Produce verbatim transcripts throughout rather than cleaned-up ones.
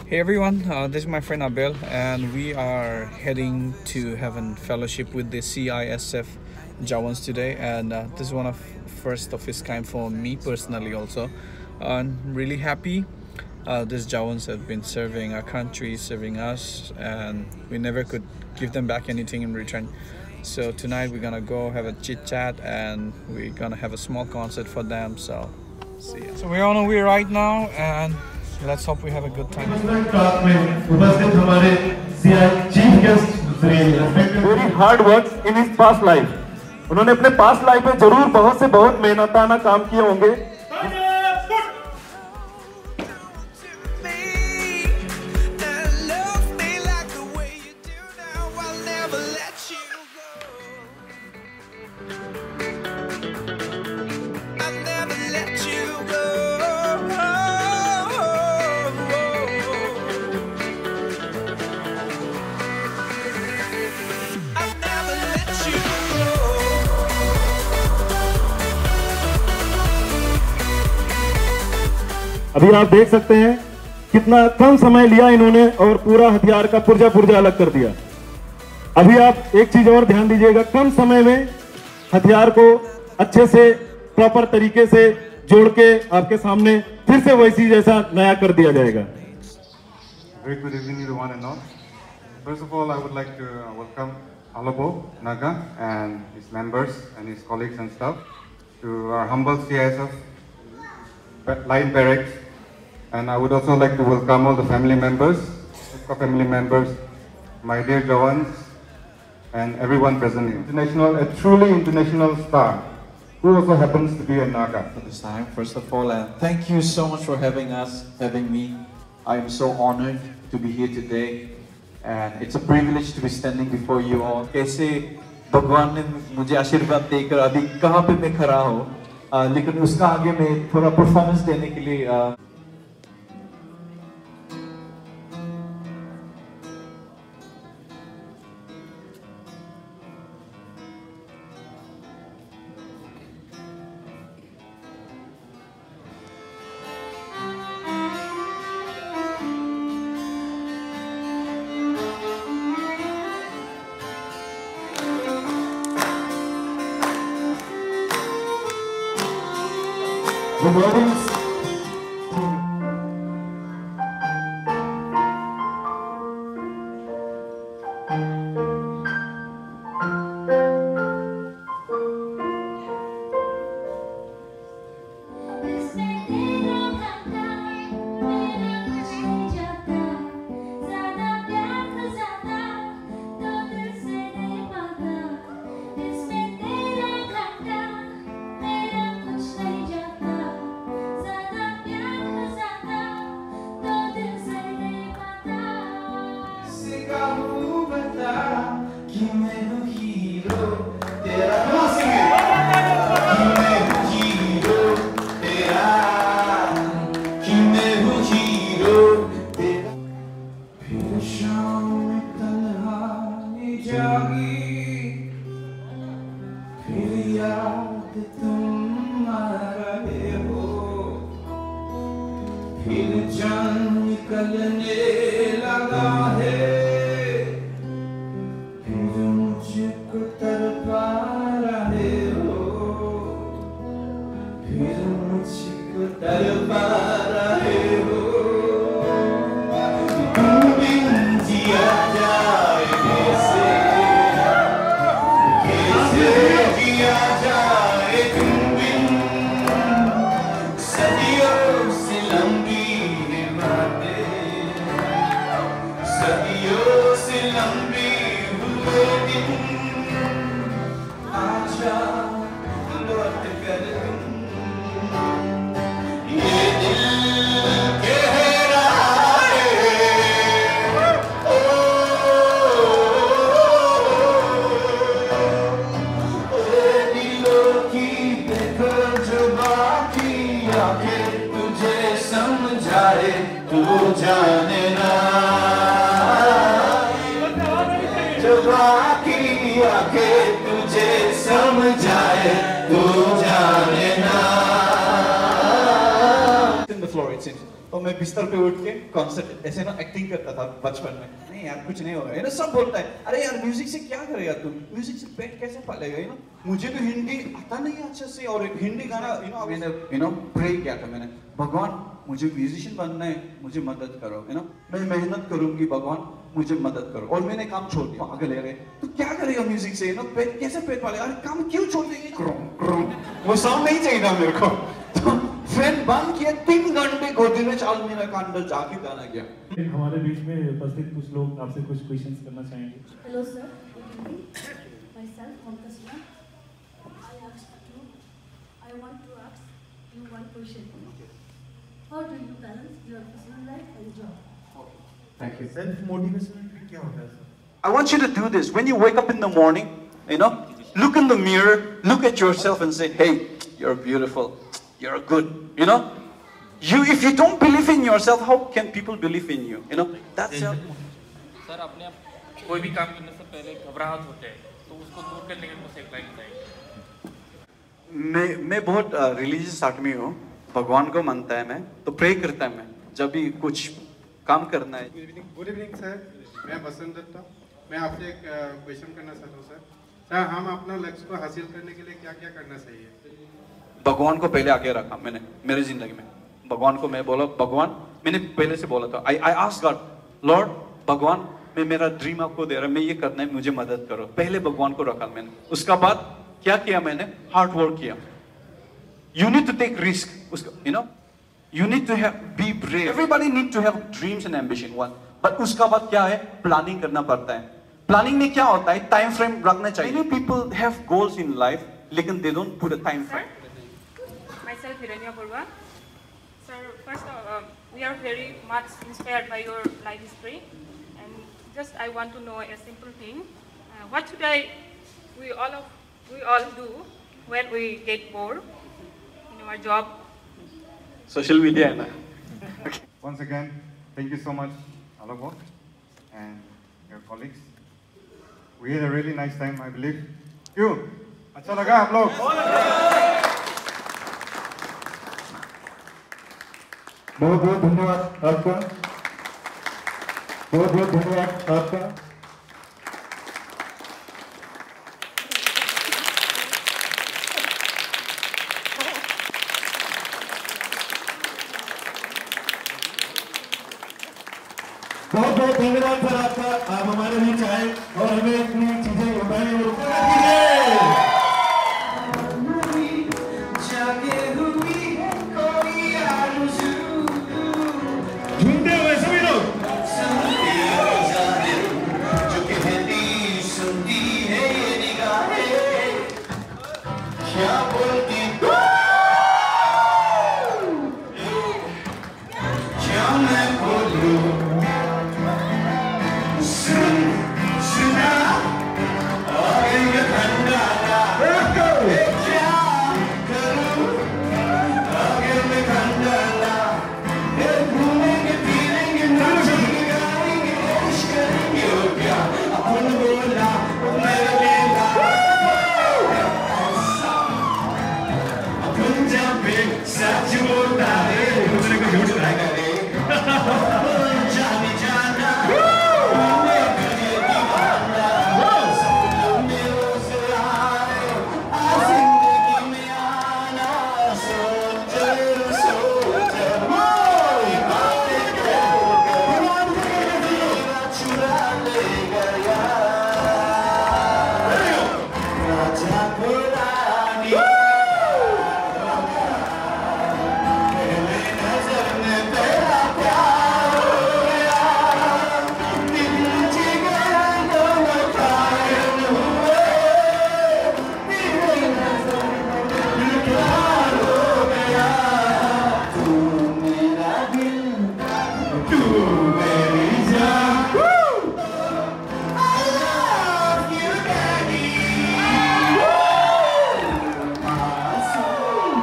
Hey everyone, uh, this is my friend Abel, and we are heading to Heaven Fellowship with the C I S F Jawans today, and uh, this is one of first of its kind for me personally also. Uh, I'm really happy. Uh, these Jawans have been serving our country, serving us, and we never could give them back anything in return. So tonight we're gonna go have a chit chat, and we're gonna have a small concert for them. So see ya. So we're on our way right now, and let's hope we have a good time. Very hard work in his past life. उन्होंने अपने past life में जरूर बहुत से बहुत मेहनताना काम किए होंगे. अभी आप देख सकते हैं कितना कम समय लिया इन्होंने और पूरा हथियार का पुर्जा पुर्जा अलग कर दिया. अभी आप एक चीज और ध्यान दीजिएगा, कम समय में हथियार को अच्छे से प्रॉपर तरीके से जोड़ के आपके सामने फिर से वैसी जैसा नया कर दिया जाएगा. Very good evening to one and all. First of all, I would like to welcome Alobo, Naga, and his members and his colleagues and staff to our humble C I S F Line Barracks. And I would also like to welcome all the family members, family members, my dear Jawans, and everyone present here. International, a truly international star, who also happens to be a Naga. For this time, first of all, and thank you so much for having us, having me. I am so honored to be here today, and it's a privilege to be standing before you all. कैसे भगवान ने मुझे आशीर्वाद देकर अभी कहाँ पे मैं खड़ा हूँ, लेकिन उसका आगे मैं थोड़ा परफॉर्मेंस देने के लिए the weddings. तो मैं बिस्तर पे उठ के कॉन्सर्ट ऐसे ना एक्टिंग करता था बचपन में, नहीं यार कुछ नहीं होगा, ये ना सब बोलता है अरे यार म्यूजिक से क्या करेगा तू, म्यूजिक से पेट कैसे पालेगा, यू नो मुझे तो हिंदी आता नहीं अच्छे से, और हिंदी गाना यू नो मैंने यू नो प्रे किया था मैंने, भगवान मुझे म्यूजिशियन बनना है, मुझे मदद करो, यू नो मैं मेहनत करूंगी भगवान मुझे मदद करो, और मैंने काम छोड़ दिया, आगे ले गए तो क्या करेगा म्यूजिक से, यू नो पेट कैसे पेट पालेगा, अरे काम क्यों छोड़ देंगे, वो साउंड नहीं चाहिए था मेरे को, तो फैन बंद किया, तीन घंटे गोदी में चाल मेरा का अंदर जाके गाना गया। हमारे बीच में उपस्थित कुछ लोग आपसे कुछ क्वेश्चंस करना चाहेंगे। Hello sir, myself Pankajna. I asked you, I want to ask you one question. How do you balance your personal life and job? Thank you. Self motivation क्या होता है sir? I want you to do this when you wake up in the morning, you know, look in the mirror, look at yourself and say, hey, you're beautiful. You're good, you know. You, if you don't believe in yourself, how can people believe in you? You know, that's your. Sir अपने आप कोई भी काम करने से पहले घबराहट होते हैं, तो उसको दूर करने के लिए मुझे एक लाइन बताइए। मैं मैं बहुत रिलीजियस आदमी हूँ, भगवान को मानता है मैं, तो प्रे करता है मैं, जब भी कुछ काम करना है। Good evening good evening sir, मैं बसंत दत्ता, मैं आपसे एक क्वेश्चन करना चाहता हूँ सर। सर हम अपना लक्ष्य को हासिल करने के लिए क्या क्या करना चाहिए? भगवान को पहले आगे रखा मैंने मेरी जिंदगी में, भगवान को मैं बोला भगवान, मैंने पहले से बोला था, I I ask God, Lord भगवान मैं मेरा ड्रीम आपको दे रहा हूं, मैं ये करना है, मुझे मदद करो, पहले भगवान को रखा मैंने। उसका बाद क्या किया मैंने, हार्ड वर्क किया। You need to take risk, उसका you know you need to have be brave, everybody need to have dreams and ambition one, but उसका बाद क्या है, प्लानिंग करना पड़ता है। प्लानिंग में क्या होता है, टाइम फ्रेम रखना चाहिए। Many people have goals in life, लेकिन they don't put a time frame. Myself, Hiranyapurva. Sir, first of all, uh, we are very much inspired by your life history, and just I want to know a simple thing. Uh, what should I, we all of, we all do when we get bored in our job? Social media, na. Okay. Once again, thank you so much, Alobo, and your colleagues. We had a really nice time, I believe. क्यों? अच्छा लगा आप लोग? बहुत बहुत धन्यवाद आपका, बहुत बहुत धन्यवाद आपका। बहुत बहुत धन्यवाद सर आपका, आप हमारे बीच आए और हमें अपनी चीजें बताएं और झूमते हुए सभी लोग। क्या बोलती क्या मैं बोलूं, सुन सुना आगे ये खंडाला, क्या करूं आगे में खंडाला, घूमेंगे फिरेंगे नाचेंगे गाएंगे इश्क करेंगे, और क्या अपन बोला मेरे बेला अपन जब भी सच बोलता है दूसरे को झूठ ना करे, जाने जाना मैं करिए दीवाना, सपनों में रोज आए आ जिंदगी में आना, सोच सोच मोई बातें कर मेरा चुरा ले गया राजा को रानी, पहले नजर में तेरा प्यार हो गया, दिल जिगर दोनों कायल हुए, तेरे नजर में प्यार हो गया, तू मेरा दिल तू मेरी जान, I love you daddy, मासूम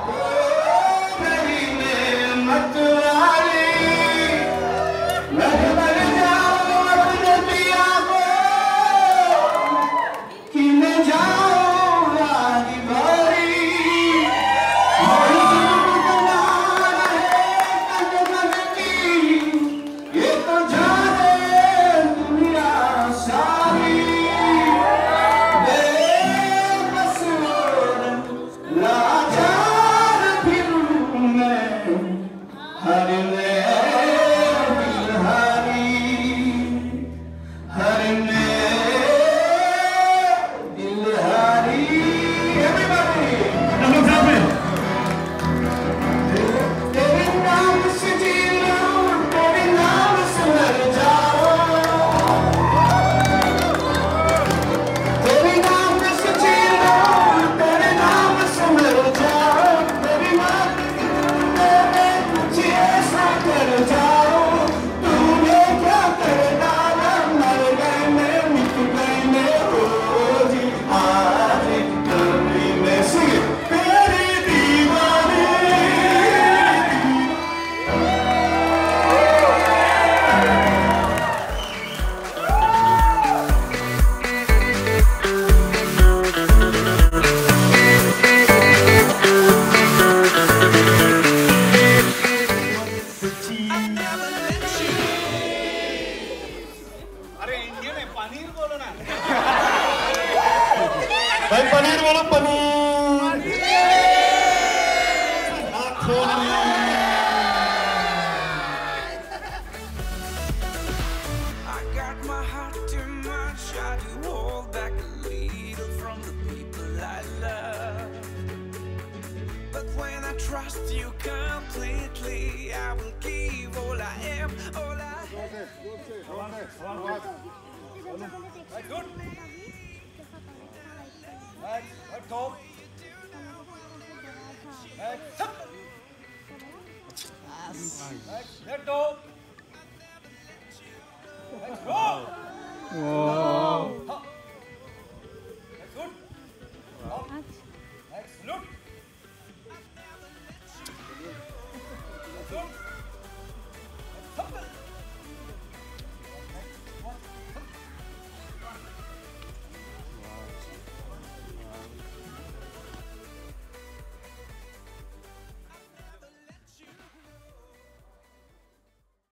मेरी नेमत वाली, मैं मर जाऊं अपने पिया को कि मैं जाऊं आगे बारी, कोई जुल्म ना रहे, Oh.